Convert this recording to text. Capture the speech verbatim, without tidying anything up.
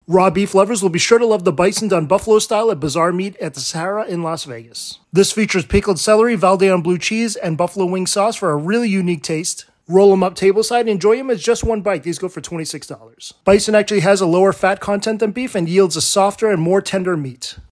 Raw beef lovers will be sure to love the Bison done buffalo style at Bazaar Meat at the Sahara in Las Vegas. This features pickled celery, Valdeon blue cheese, and buffalo wing sauce for a really unique taste. Roll them up tableside and enjoy them as just one bite. These go for twenty-six dollars. Bison actually has a lower fat content than beef and yields a softer and more tender meat.